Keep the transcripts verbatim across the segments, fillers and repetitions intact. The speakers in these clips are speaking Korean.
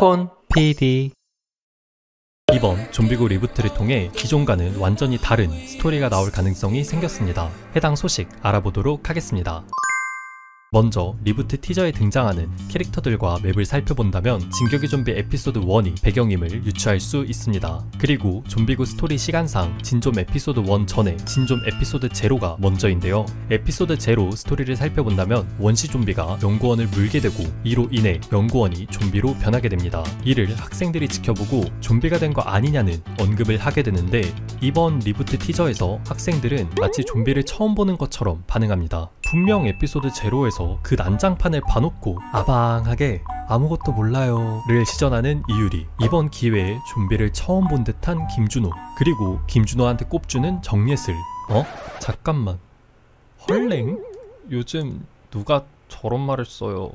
폰 피디. 이번 좀비고 리부트를 통해 기존과는 완전히 다른 스토리가 나올 가능성이 생겼습니다. 해당 소식 알아보도록 하겠습니다. 먼저 리부트 티저에 등장하는 캐릭터들과 맵을 살펴본다면 진격의 좀비 에피소드 일이 배경임을 유추할 수 있습니다. 그리고 좀비고 스토리 시간상 진좀 에피소드 일 전에 진좀 에피소드 제로가 먼저인데요. 에피소드 제로 스토리를 살펴본다면 원시 좀비가 연구원을 물게 되고 이로 인해 연구원이 좀비로 변하게 됩니다. 이를 학생들이 지켜보고 좀비가 된 거 아니냐는 언급을 하게 되는데, 이번 리부트 티저에서 학생들은 마치 좀비를 처음 보는 것처럼 반응합니다. 분명 에피소드 제로에서 그 난장판을 봐놓고 아방하게 아무것도 몰라요 를 시전하는 이유리, 이번 기회에 좀비를 처음 본 듯한 김준호, 그리고 김준호한테 꼽주는 정예슬. 어? 잠깐만, 헐랭? 요즘 누가 저런 말을 써요.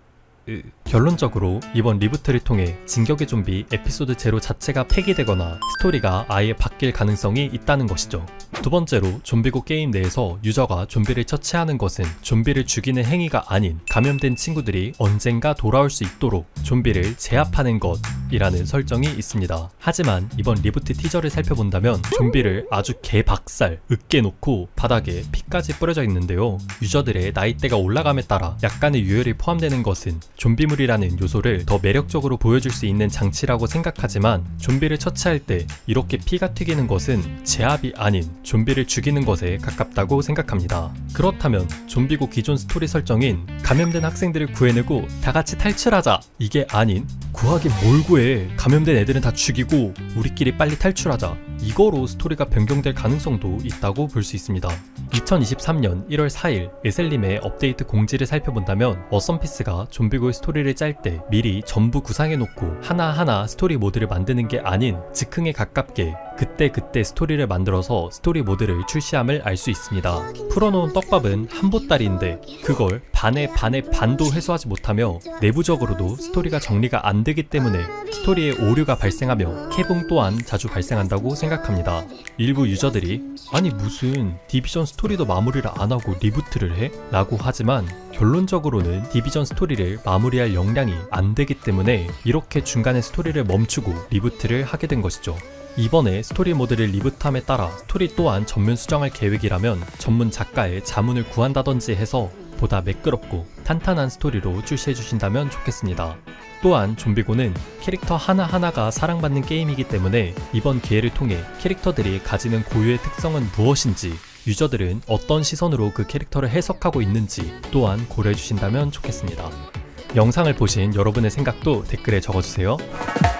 으. 결론적으로 이번 리부트를 통해 진격의 좀비 에피소드 제로 자체가 폐기되거나 스토리가 아예 바뀔 가능성이 있다는 것이죠. 두 번째로, 좀비고 게임 내에서 유저가 좀비를 처치하는 것은 좀비를 죽이는 행위가 아닌 감염된 친구들이 언젠가 돌아올 수 있도록 좀비를 제압하는 것이라는 설정이 있습니다. 하지만 이번 리부트 티저를 살펴본다면 좀비를 아주 개박살 으깨 놓고 바닥에 피까지 뿌려져 있는데요. 유저들의 나이대가 올라감에 따라 약간의 유혈이 포함되는 것은 좀비물이라는 요소를 더 매력적으로 보여줄 수 있는 장치라고 생각하지만, 좀비를 처치할 때 이렇게 피가 튀기는 것은 제압이 아닌 좀비를 죽이는 것에 가깝다고 생각합니다. 그렇다면 좀비고 기존 스토리 설정인 감염된 학생들을 구해내고 다같이 탈출하자, 이게 아닌 구하긴 뭘 구해, 감염된 애들은 다 죽이고 우리끼리 빨리 탈출하자, 이거로 스토리가 변경될 가능성도 있다고 볼 수 있습니다. 이천이십삼 년 일월 사일 에셀림의 업데이트 공지를 살펴본다면 어썸피스가 좀비고의 스토리를 짤 때 미리 전부 구상해놓고 하나하나 스토리 모드를 만드는 게 아닌 즉흥에 가깝게 그때그때 스토리를 만들어서 스토리 모드를 출시함을 알 수 있습니다. 풀어놓은 떡밥은 한 보따리인데 그걸 반에 반에 반도 회수하지 못하며 내부적으로도 스토리가 정리가 안 되기 때문에 스토리에 오류가 발생하며 캐붕 또한 자주 발생한다고 생각합니다. 일부 유저들이 아니 무슨 디비전 스토리도 마무리를 안 하고 리부트를 해? 라고 하지만, 결론적으로는 디비전 스토리를 마무리할 역량이 안 되기 때문에 이렇게 중간에 스토리를 멈추고 리부트를 하게 된 것이죠. 이번에 스토리 모드를 리부트함에 따라 스토리 또한 전면 수정할 계획이라면 전문 작가의 자문을 구한다던지 해서 보다 매끄럽고 탄탄한 스토리로 출시해주신다면 좋겠습니다. 또한 좀비고는 캐릭터 하나하나가 사랑받는 게임이기 때문에 이번 기회를 통해 캐릭터들이 가지는 고유의 특성은 무엇인지, 유저들은 어떤 시선으로 그 캐릭터를 해석하고 있는지 또한 고려해주신다면 좋겠습니다. 영상을 보신 여러분의 생각도 댓글에 적어주세요.